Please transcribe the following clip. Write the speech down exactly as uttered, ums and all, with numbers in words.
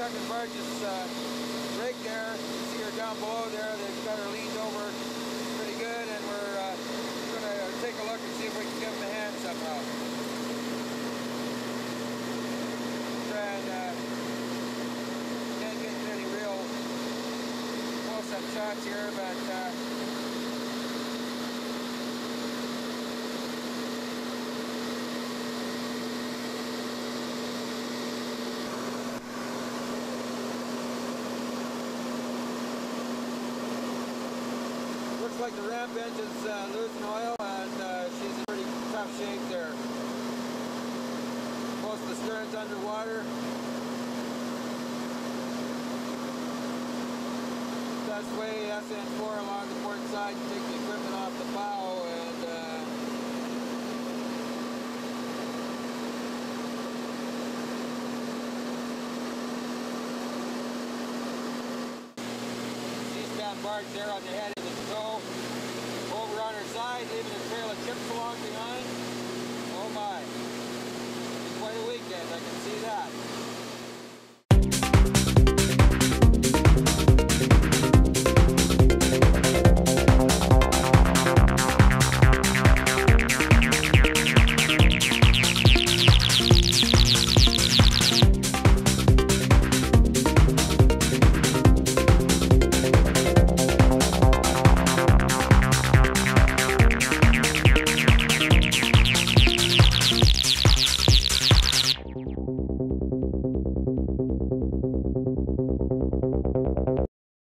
trucking barges uh, rig there. You can see her down below there. They've got her leaned over pretty good, and we're uh, going to take a look and see if we can give them a hand somehow. Try and uh, can't get any real close-up shots here, but uh, looks like the ramp engine's uh, losing oil, and uh, she's in pretty tough shape there. Most of the stern's underwater. Best way, S N four along the port side, take the equipment off the bow, and uh, Seaspan barge there on the head of the tow. Over on her side, leaving a trail of chips along behind. Oh my. It's quite a weekend, I can see that.